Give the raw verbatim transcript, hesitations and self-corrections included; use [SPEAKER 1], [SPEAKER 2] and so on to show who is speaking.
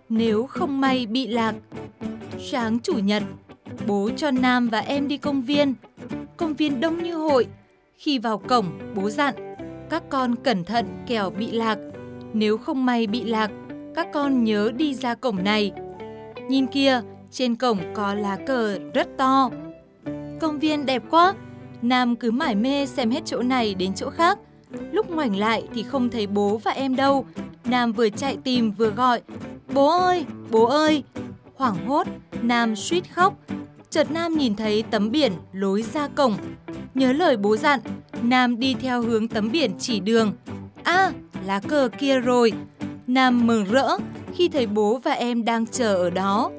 [SPEAKER 1] nếu không may bị lạc. Sáng Chủ nhật, bố cho Nam và em đi công viên. Công viên đông như hội. Khi vào cổng, bố dặn, các con cẩn thận kẻo bị lạc. Nếu không may bị lạc, các con nhớ đi ra cổng này. Nhìn kia, trên cổng có lá cờ rất to. Công viên đẹp quá. Nam cứ mải mê xem hết chỗ này đến chỗ khác. Lúc ngoảnh lại thì không thấy bố và em đâu. Nam vừa chạy tìm vừa gọi, bố ơi, bố ơi. Hoảng hốt, Nam suýt khóc. Chợt Nam nhìn thấy tấm biển lối ra cổng. Nhớ lời bố dặn, Nam đi theo hướng tấm biển chỉ đường. À, lá cờ kia rồi. Nam mừng rỡ khi thấy bố và em đang chờ ở đó.